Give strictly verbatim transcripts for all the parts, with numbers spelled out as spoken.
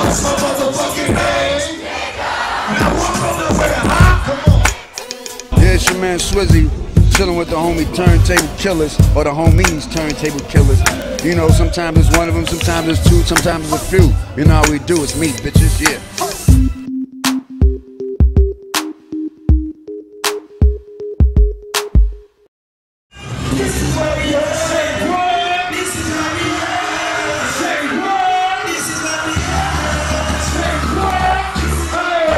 What's my motherfucking name? Now walk on the way, huh? Come on. Yeah, it's your man Swizzy, chilling with the homie Turn Table Killaz, or the homies Turn Table Killaz. You know, sometimes it's one of them, sometimes it's two, sometimes it's a few. You know how we do, it's me, bitches, yeah. This is what we are. Say what? This is what we are. Say what? This is what we are. Say what? Hey!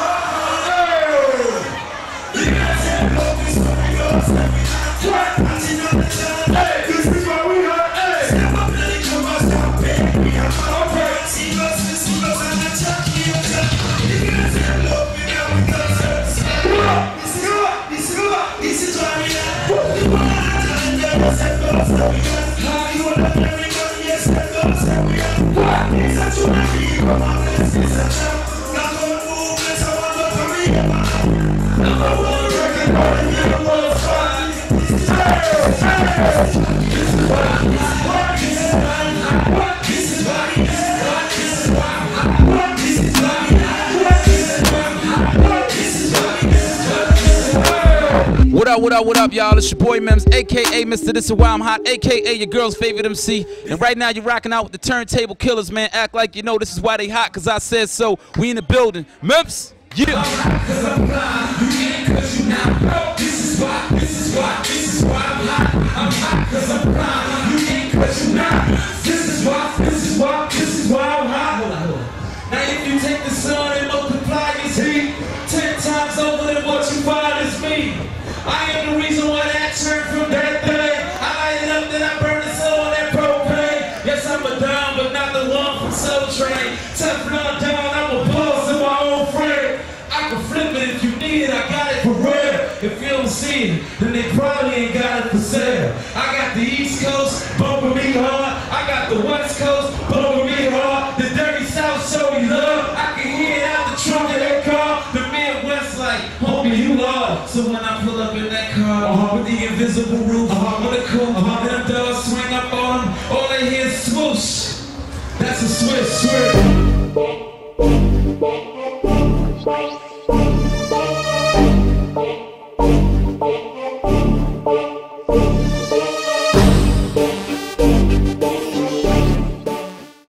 Hey! You gotta say what? This is what we are. Say what? Hey! This is what we are. Hey! Step up and they come out, stop it. We are okay. See us, see us, and the chuck, you gotta say what? We got we got to say what? This is what? This is what? This is what we are. What up, what up, what up, y'all? It's your boy Mims, aka Mister This Is Why I'm Hot, aka your girl's favorite M C. And right now you're rocking out with the Turn Table Killaz, man. Act like you know this is why they hot, cause I said so. We in the building. Mims, yeah. I'm hot cause I'm blind. You ain't cause you not. This is why, this is why, this is why I'm hot. I'm hot cause I'm blind. You ain't cause you not. This is why, this is why, this is why I'm hot. Now if you take the sun and multiply his heat ten times over than what you find is me. I am the reason why that turned from that thing. I light it up, then I burn it so on that propane. Yes, I'm a dime, but not the one from Soul Train. Teflon down, I'm a boss of my own friend. I can flip it if you need it, I got it for real. If you don't see it, then they probably ain't got it for sale. I got the East Coast bumping me hard. I got the West Coast bumping me hard. The dirty South show you love. I can hear it out the trunk of that car. The Midwest like, homie, you love. So when I pull up in that car uh-huh. with the invisible roof, uh-huh. with a coupe, uh-huh. and them dogs swing up on them, all they hear is swoosh. That's a swish, swish.